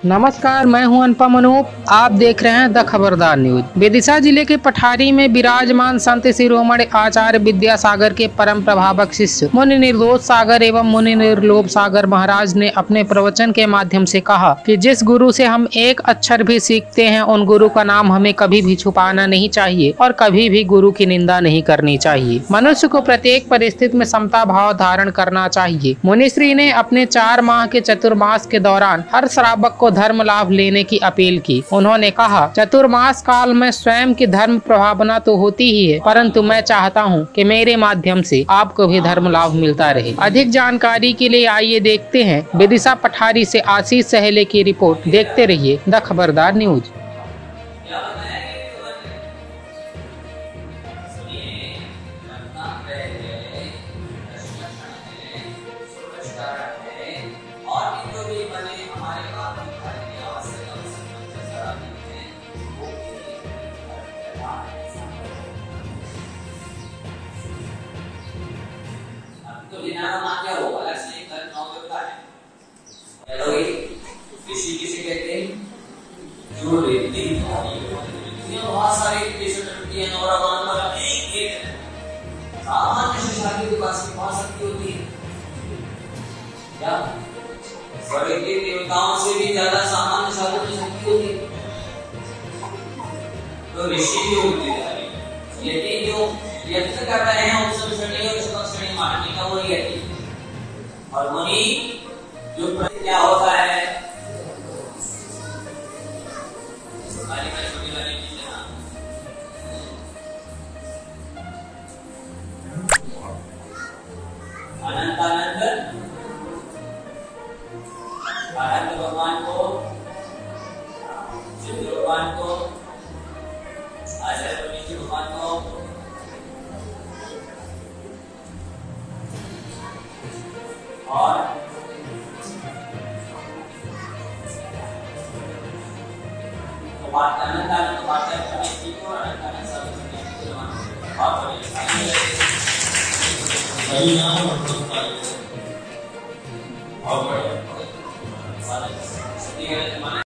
नमस्कार, मैं हूं अनुपम अनूप। आप देख रहे हैं द खबरदार न्यूज। विदिशा जिले के पठारी में विराजमान संत शिरोमणि आचार्य विद्यासागर के परम प्रभावक शिष्य मुनि निर्दोष सागर एवं मुनि निर्लोभ सागर महाराज ने अपने प्रवचन के माध्यम से कहा कि जिस गुरु से हम एक अक्षर भी सीखते हैं उन गुरु का नाम हमें कभी भी छुपाना नहीं चाहिए और कभी भी गुरु की निंदा नहीं करनी चाहिए। मनुष्य को प्रत्येक परिस्थिति में समता भाव धारण करना चाहिए। मुनिश्री ने अपने 4 माह के चतुर्मास के दौरान हर श्रावक को धर्म लाभ लेने की अपील की। उन्होंने कहा, चतुर्मास काल में स्वयं की धर्म प्रभावना तो होती ही है, परंतु मैं चाहता हूं कि मेरे माध्यम से आपको भी धर्म लाभ मिलता रहे। अधिक जानकारी के लिए आइए देखते हैं विदिशा पठारी से आशीष सहेले की रिपोर्ट। देखते रहिए द खबरदार न्यूज। तो लिनामा क्या होगा? ऐसे ही कर नौ होता है। हेलो, किसी कहते हैं जो रेती बहुत सारे पेशेंट होती है और सामान्य शिक्षा के पास बहुत शक्ति होती है। क्या बड़े के देवताओं से भी ज्यादा सामान्य साधन की शक्ति होती है। तो ऋषि भी होते हैं, लेकिन जो यत्न कर रहे हैं उत्सव श्रेणी और विश्व श्रेणी मानने का वही है। और मुनि जो क्या होता है, अनंत अनंत भगवान को, सिद्ध भगवान को, आचार्य भगवान को, और अनंत और